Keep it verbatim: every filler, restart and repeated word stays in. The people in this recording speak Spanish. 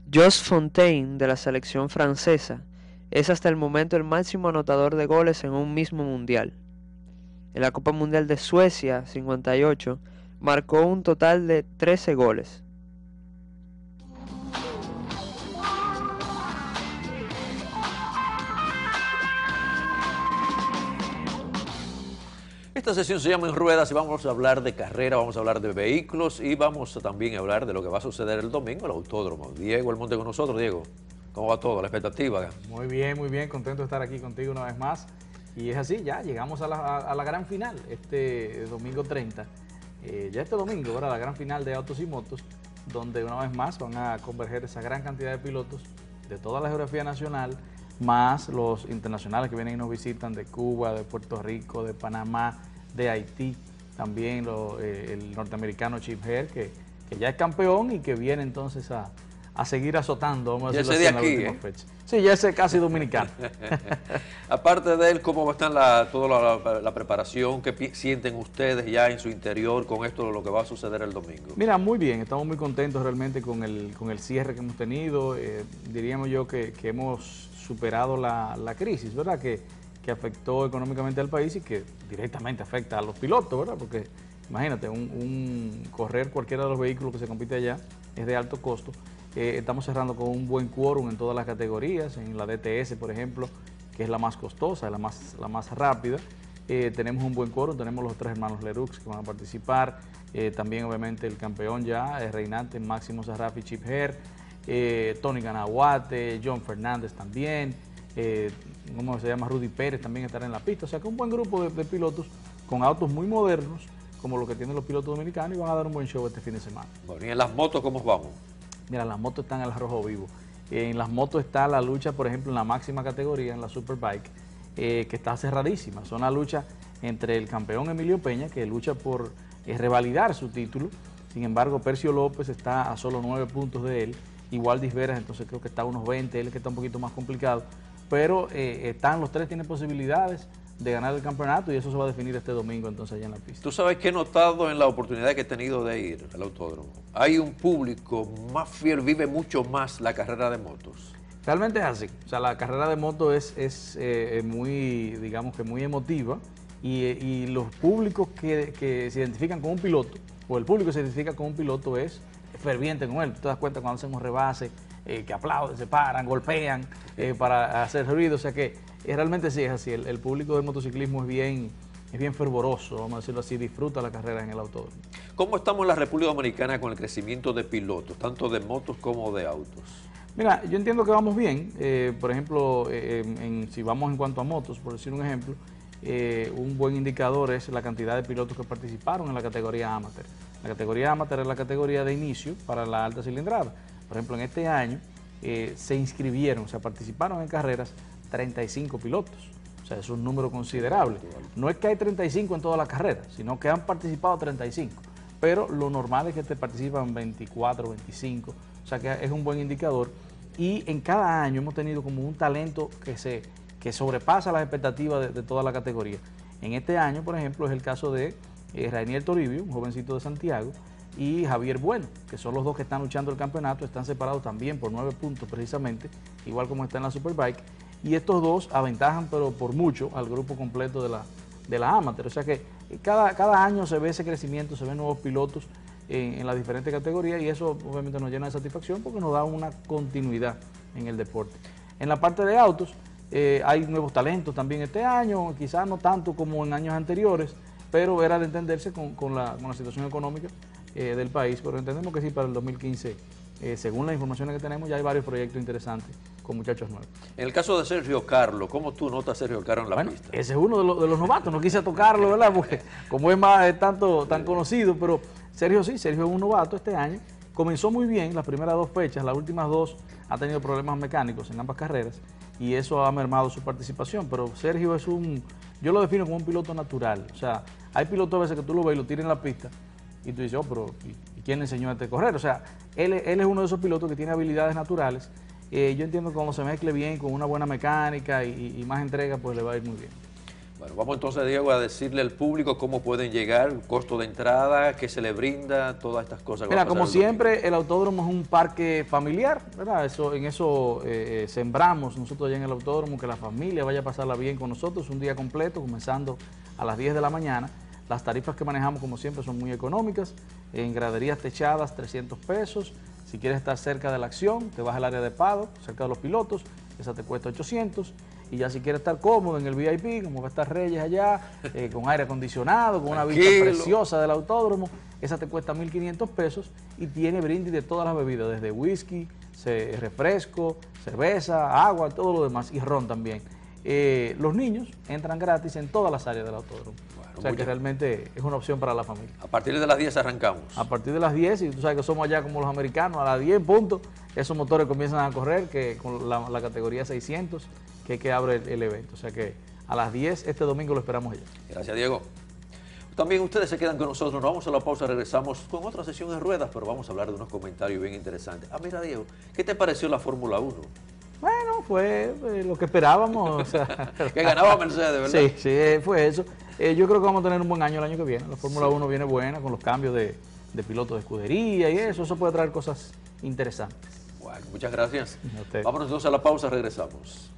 Jos Fontaine, de la selección francesa, es hasta el momento el máximo anotador de goles en un mismo mundial. En la Copa Mundial de Suecia cincuenta y ocho, marcó un total de trece goles. Esta sesión se llama En Ruedas y vamos a hablar de carrera, vamos a hablar de vehículos y vamos a también hablar de lo que va a suceder el domingo en el autódromo. Diego Almonte con nosotros. Diego, ¿cómo va todo? ¿La expectativa? Muy bien, muy bien, contento de estar aquí contigo una vez más. Y es así, ya llegamos a la, a, a la gran final, este domingo treinta. Eh, ya este domingo, ¿verdad? La gran final de autos y motos, donde una vez más van a converger esa gran cantidad de pilotos de toda la geografía nacional, más los internacionales que vienen y nos visitan de Cuba, de Puerto Rico, de Panamá, de Haití, también lo, eh, el norteamericano Chip Herr, que, que ya es campeón y que viene entonces a, a seguir azotando, vamos a Ya decirlo ese así, de en la aquí, última ¿eh? fecha. Sí, ya ese casi dominicano. Aparte de él, ¿cómo está la, toda la, la, la preparación? ¿Qué pi- sienten ustedes ya en su interior con esto de lo que va a suceder el domingo? Mira, muy bien, estamos muy contentos realmente con el, con el cierre que hemos tenido. Eh, diríamos yo que, que hemos superado la, la crisis, ¿verdad? Que, que afectó económicamente al país y que directamente afecta a los pilotos, ¿verdad? Porque imagínate, un, un correr cualquiera de los vehículos que se compite allá es de alto costo. Eh, estamos cerrando con un buen quórum en todas las categorías, en la D T S, por ejemplo, que es la más costosa, la más, la más rápida. Eh, tenemos un buen quórum, tenemos los tres hermanos Leroux que van a participar, eh, también obviamente el campeón ya, el reinante Máximo Sarrafi, Chip Herr, eh, Tony Ganaguate, John Fernández también, eh, ¿cómo se llama? Rudy Pérez también estará en la pista, o sea que un buen grupo de, de pilotos con autos muy modernos, como lo que tienen los pilotos dominicanos, y van a dar un buen show este fin de semana. Bueno, ¿y en las motos cómo vamos? Mira, las motos están al rojo vivo. En las motos está la lucha, por ejemplo, en la máxima categoría, en la Superbike, eh, que está cerradísima. Son la lucha entre el campeón Emilio Peña, que lucha por eh, revalidar su título. Sin embargo, Percio López está a solo nueve puntos de él. Igual Disveras, entonces creo que está a unos veinte, él que está un poquito más complicado. Pero eh, están los tres, tienen posibilidades de ganar el campeonato y eso se va a definir este domingo entonces allá en la pista. Tú sabes que he notado en la oportunidad que he tenido de ir al autódromo. Hay un público más fiel, vive mucho más la carrera de motos. Realmente es así. O sea, la carrera de moto es, es eh, muy, digamos que muy emotiva y, y los públicos que, que se identifican con un piloto, o el público que se identifica con un piloto es ferviente con él. Tú te das cuenta cuando hacen un rebase, eh, que aplauden, se paran, golpean eh, para hacer ruido. O sea que eh, realmente sí es así. El, el público del motociclismo es bien, es bien fervoroso, vamos a decirlo así, disfruta la carrera en el autódromo. ¿Cómo estamos en la República Dominicana con el crecimiento de pilotos, tanto de motos como de autos? Mira, yo entiendo que vamos bien. Eh, por ejemplo, eh, en, en, si vamos en cuanto a motos, por decir un ejemplo, eh, un buen indicador es la cantidad de pilotos que participaron en la categoría amateur. La categoría amateur es la categoría de inicio para la alta cilindrada. Por ejemplo, en este año eh, se inscribieron, o sea, participaron en carreras treinta y cinco pilotos. O sea, es un número considerable. No es que hay treinta y cinco en todas las carreras, sino que han participado treinta y cinco. Pero lo normal es que te participan veinticuatro, veinticinco. O sea, que es un buen indicador. Y en cada año hemos tenido como un talento que, se, que sobrepasa las expectativas de, de toda la categoría. En este año, por ejemplo, es el caso de eh, Rainier Toribio, un jovencito de Santiago, y Javier Bueno, que son los dos que están luchando el campeonato, están separados también por nueve puntos precisamente, igual como está en la Superbike, y estos dos aventajan, pero por mucho, al grupo completo de la, de la amateur. O sea que cada, cada año se ve ese crecimiento, se ven nuevos pilotos en, en las diferentes categorías y eso obviamente nos llena de satisfacción porque nos da una continuidad en el deporte. En la parte de autos, eh, hay nuevos talentos también este año, quizás no tanto como en años anteriores, pero era de entenderse con, con, la, con la situación económica eh, del país, pero entendemos que sí, para el dos mil quince, eh, según las informaciones que tenemos, ya hay varios proyectos interesantes con muchachos nuevos. En el caso de Sergio Carlos, ¿cómo tú notas a Sergio Carlos en la Bueno, pista? ese es uno de, lo, de los novatos, no quise tocarlo, ¿verdad? Porque como es más es tanto tan conocido, pero Sergio sí, Sergio es un novato este año, comenzó muy bien las primeras dos fechas, las últimas dos ha tenido problemas mecánicos en ambas carreras y eso ha mermado su participación, pero Sergio es un, yo lo defino como un piloto natural, o sea, hay pilotos a veces que tú lo ves y lo tiras en la pista y tú dices, oh, pero ¿y quién le enseñó a este correr? O sea, él, él es uno de esos pilotos que tiene habilidades naturales. Eh, yo entiendo que cuando se mezcle bien con una buena mecánica y, y más entrega, pues le va a ir muy bien. Bueno, vamos entonces, Diego, a decirle al público cómo pueden llegar, costo de entrada, qué se le brinda, todas estas cosas. Mira, como siempre, el autódromo es un parque familiar, ¿verdad? Eso, en eso eh, sembramos nosotros allá en el autódromo, que la familia vaya a pasarla bien con nosotros, un día completo, comenzando a las diez de la mañana. Las tarifas que manejamos, como siempre, son muy económicas. En graderías techadas, trescientos pesos. Si quieres estar cerca de la acción, te vas al área de paddock, cerca de los pilotos, esa te cuesta ochocientos. Y ya si quieres estar cómodo en el V I P, como va a estar Reyes allá, eh, con aire acondicionado, con una vista preciosa del autódromo, esa te cuesta mil quinientos pesos y tiene brindis de todas las bebidas, desde whisky, se, refresco, cerveza, agua, todo lo demás, y ron también. Eh, los niños entran gratis en todas las áreas del autódromo. Bueno, o sea que realmente es una opción para la familia. A partir de las diez arrancamos. A partir de las diez, y tú sabes que somos allá como los americanos, a las diez puntos, esos motores comienzan a correr, que con la, la categoría seiscientos, que es que abre el, el evento. O sea que a las diez este domingo lo esperamos allá. Gracias, Diego. También ustedes se quedan con nosotros, nos vamos a la pausa, regresamos con otra sesión en ruedas, pero vamos a hablar de unos comentarios bien interesantes. Ah, mira, Diego, ¿qué te pareció la Fórmula uno? Bueno, fue eh, lo que esperábamos. O sea, que ganaba Mercedes, ¿verdad? Sí, sí, eh, fue eso. Eh, yo creo que vamos a tener un buen año el año que viene. La Fórmula sí. uno viene buena con los cambios de, de pilotos de escudería y eso. Eso puede traer cosas interesantes. Bueno, muchas gracias. Vámonos entonces a la pausa, regresamos.